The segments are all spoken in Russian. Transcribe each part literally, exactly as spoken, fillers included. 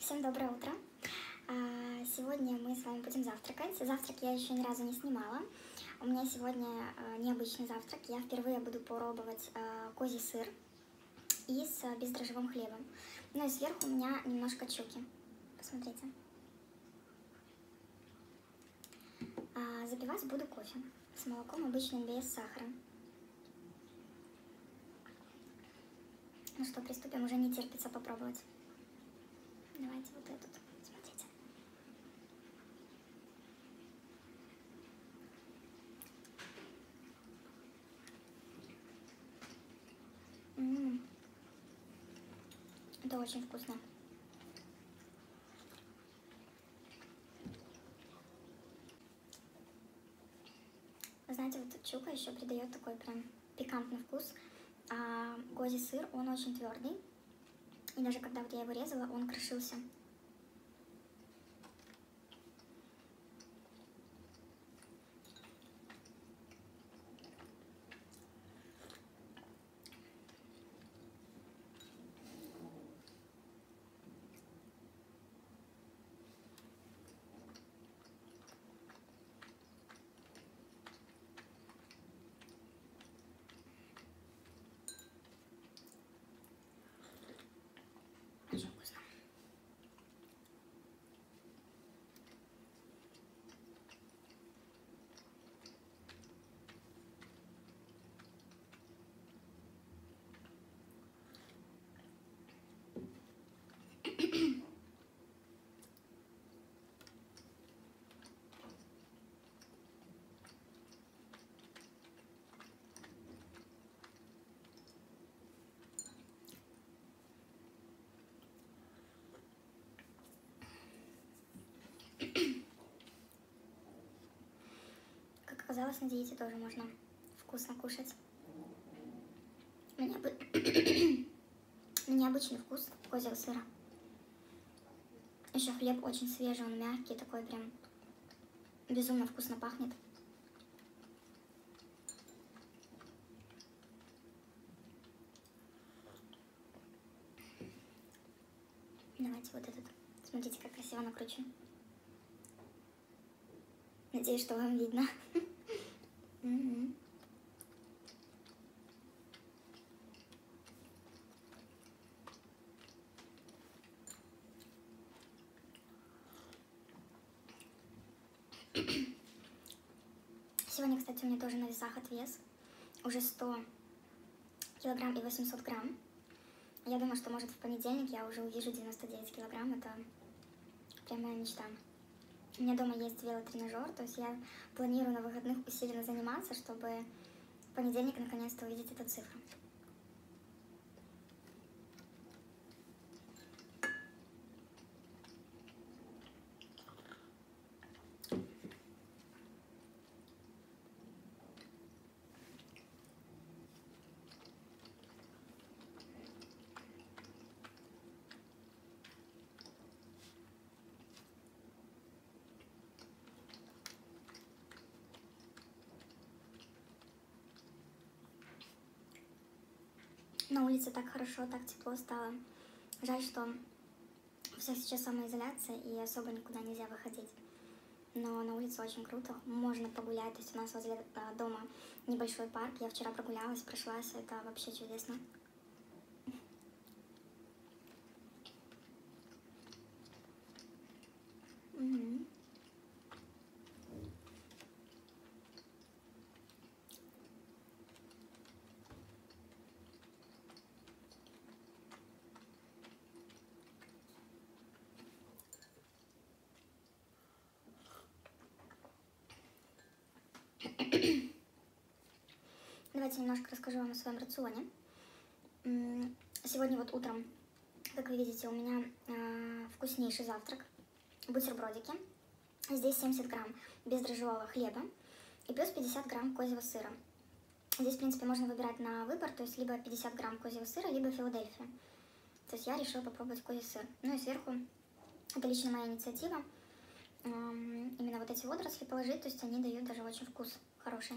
Всем доброе утро. Сегодня мы с вами будем завтракать. Завтрак я еще ни разу не снимала. У меня сегодня необычный завтрак. Я впервые буду пробовать козий сыр и с бездрожжевым хлебом. Ну и сверху у меня немножко чуки. Посмотрите. Запивать буду кофе с молоком обычным, без сахара. Ну что, приступим, уже не терпится попробовать. Давайте вот этот, смотрите. М-м-м. Это очень вкусно. Знаете, вот чука еще придает такой прям пикантный вкус. А козий сыр, он очень твердый. И даже когда вот я его резала, он крошился. Очень вкусно. Как оказалось, на диете тоже можно вкусно кушать. Но необы... Но необычный вкус козьего сыра. Еще хлеб очень свежий, он мягкий, такой прям безумно вкусно пахнет. Давайте вот этот. Смотрите, как красиво накручу. Надеюсь, что вам видно. Угу. Сегодня, кстати, у меня тоже на весах отвес. Уже сто килограмм и восемьсот грамм. Я думаю, что, может, в понедельник я уже увижу девяносто девять килограмм. Это прям моя мечта. У меня дома есть велотренажер, то есть я планирую на выходных усиленно заниматься, чтобы в понедельник наконец-то увидеть эту цифру. На улице так хорошо, так тепло стало. Жаль, что у всех сейчас самоизоляция и особо никуда нельзя выходить. Но на улице очень круто, можно погулять. То есть у нас возле дома небольшой парк. Я вчера прогулялась, прошлась, это вообще чудесно. Угу. Давайте немножко расскажу вам о своем рационе. Сегодня вот утром, как вы видите, у меня э, вкуснейший завтрак. Бутербродики. Здесь семьдесят грамм бездрожжевого хлеба и плюс пятьдесят грамм козьего сыра. Здесь, в принципе, можно выбирать на выбор, то есть либо пятьдесят грамм козьего сыра, либо Филадельфия. То есть я решила попробовать козий сыр. Ну и сверху, это лично моя инициатива, э, именно вот эти водоросли положить, то есть они дают даже очень вкус хороший.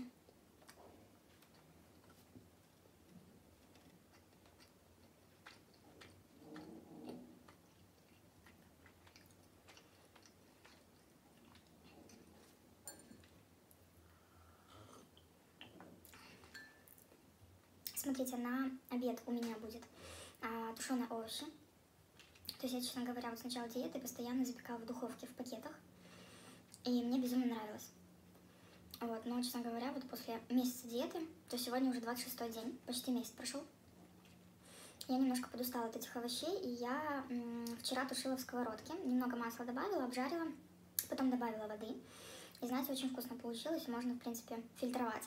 Смотрите, на обед у меня будет а, тушеные овощи. То есть я, честно говоря, вот с начала диеты постоянно запекала в духовке в пакетах. И мне безумно нравилось. Вот, но, честно говоря, вот после месяца диеты, то сегодня уже двадцать шестой день, почти месяц прошел, я немножко подустала от этих овощей, и я м, вчера тушила в сковородке, немного масла добавила, обжарила, потом добавила воды. И, знаете, очень вкусно получилось, и можно, в принципе, фильтровать.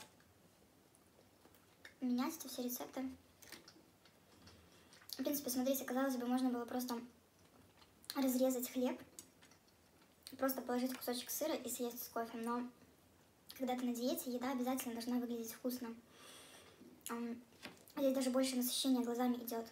Менять эти все рецепты. В принципе, смотрите, казалось бы, можно было просто разрезать хлеб, просто положить кусочек сыра и съесть с кофе, но когда ты на диете, еда обязательно должна выглядеть вкусно. Здесь даже больше насыщения глазами идет.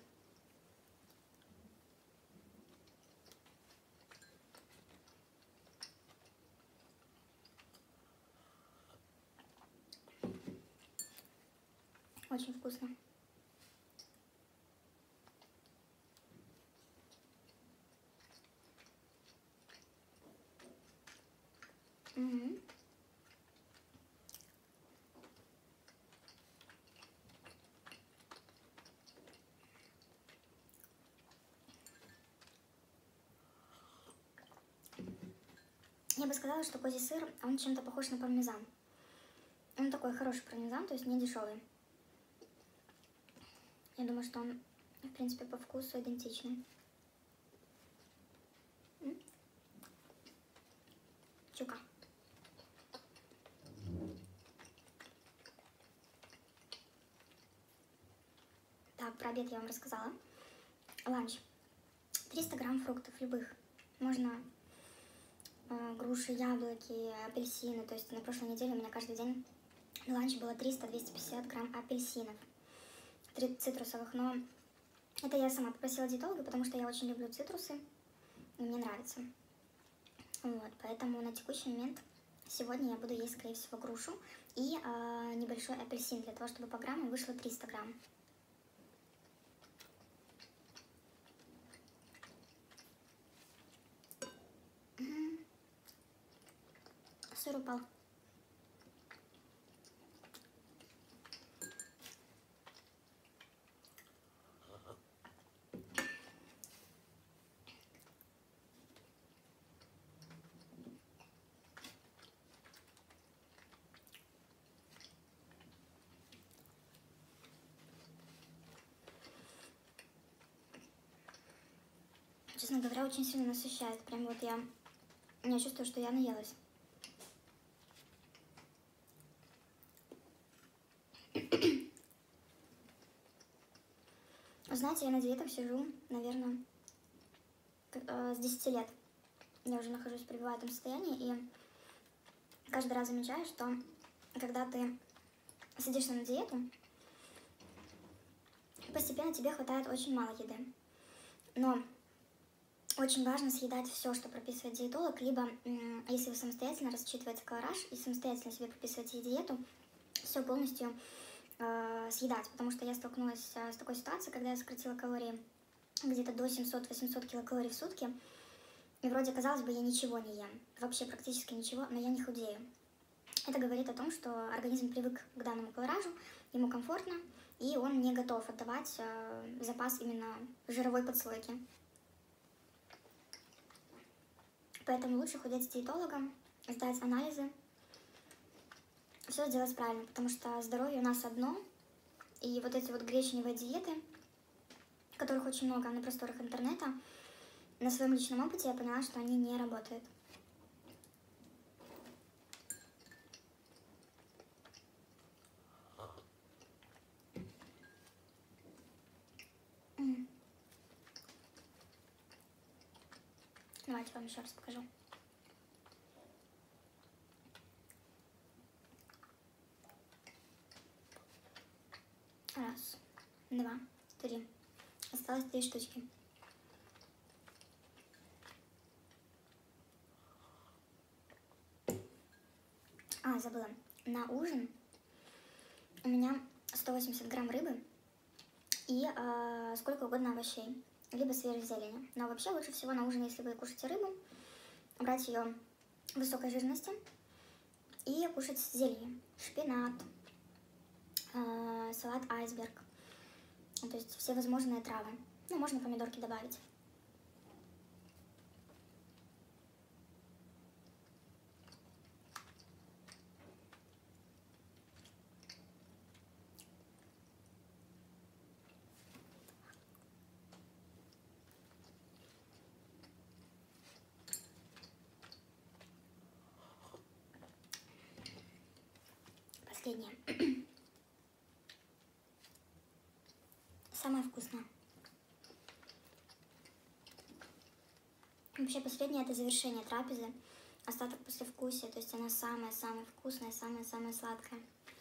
Очень вкусно. Угу. Я бы сказала, что козий сыр, он чем-то похож на пармезан. Он такой хороший пармезан, то есть не дешевый. Я думаю, что он, в принципе, по вкусу идентичный. М? Чука. Так, про обед я вам рассказала. Ланч. триста грамм фруктов любых. Можно э, груши, яблоки, апельсины. То есть на прошлой неделе у меня каждый день на ланч было триста-двести пятьдесят грамм апельсинов. Три цитрусовых. Но это я сама попросила диетолога, потому что я очень люблю цитрусы. И мне нравится. Вот, поэтому на текущий момент сегодня я буду есть, скорее всего, грушу и э, небольшой апельсин, для того, чтобы по граммам вышло триста грамм. Сыр упал. Честно говоря, очень сильно насыщает. Прям вот я, я чувствую, что я наелась. Знаете, я на диетах сижу, наверное, с десяти лет. Я уже нахожусь в пребываемом состоянии, и каждый раз замечаю, что когда ты садишься на диету, постепенно тебе хватает очень мало еды. Но очень важно съедать все, что прописывает диетолог, либо, если вы самостоятельно рассчитываете колораж и самостоятельно себе прописываете диету, все полностью э, съедать, потому что я столкнулась с такой ситуацией, когда я сократила калории где-то до семьсот-восемьсот килокалорий в сутки, и вроде, казалось бы, я ничего не ем, вообще практически ничего, но я не худею. Это говорит о том, что организм привык к данному колоражу, ему комфортно, и он не готов отдавать э, запас именно жировой подслойки. Поэтому лучше худеть с диетологом, сдать анализы, все сделать правильно, потому что здоровье у нас одно, и вот эти вот гречневые диеты, которых очень много на просторах интернета, на своем личном опыте я поняла, что они не работают. Давайте вам еще раз покажу. Раз, два, три. Осталось три штучки. А, забыла. На ужин у меня сто восемьдесят грамм рыбы и э, сколько угодно овощей, либо свежей зелени. Но вообще лучше всего на ужин, если вы кушаете рыбу, брать ее высокой жирности и кушать с зеленью. Шпинат, э, салат айсберг, То есть все возможные травы. Ну, можно помидорки добавить. Последнее. Самое вкусное. Вообще последнее — это завершение трапезы. Остаток послевкусия. То есть она самая-самая вкусная, самая-самая сладкая.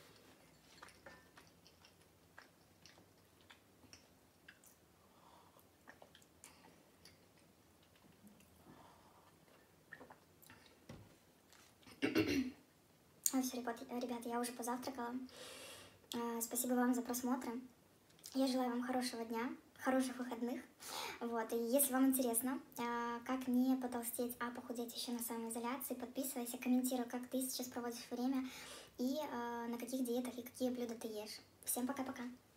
А, все, ребят, ребят, я уже позавтракала. Спасибо вам за просмотр. Я желаю вам хорошего дня, хороших выходных. Вот. И если вам интересно, как не потолстеть, а похудеть еще на самоизоляции, подписывайся, комментируй, как ты сейчас проводишь время и на каких диетах и какие блюда ты ешь. Всем пока-пока.